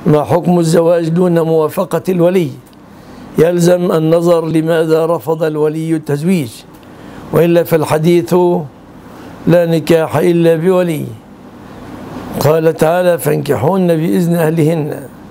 ما حكم الزواج دون موافقة الولي؟ يلزم النظر لماذا رفض الولي التزويج، وإلا فالحديث لا نكاح إلا بولي. قال تعالى: فانكحوهن بإذن أهلهن.